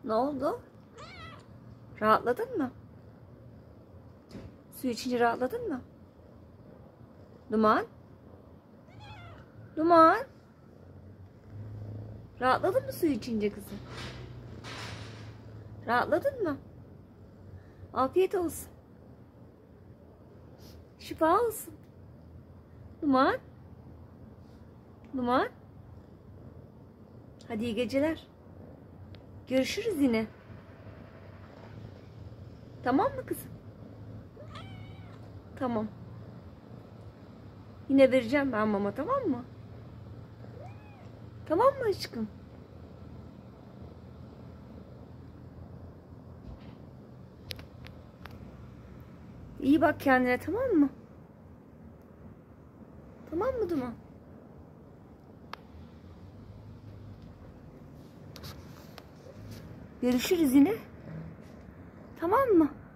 Ne oldu? Rahatladın mı? Su içince rahatladın mı? Duman? Duman? Rahatladın mı su içince kızım? Rahatladın mı? Afiyet olsun. Şifa olsun. Duman? Duman? Hadi iyi geceler. Görüşürüz yine. Tamam mı kızım? Tamam. Yine vereceğim ben mama, tamam mı? Tamam mı aşkım? İyi bak kendine, tamam mı? Tamam mı Duman? Görüşürüz yine. Tamam mı?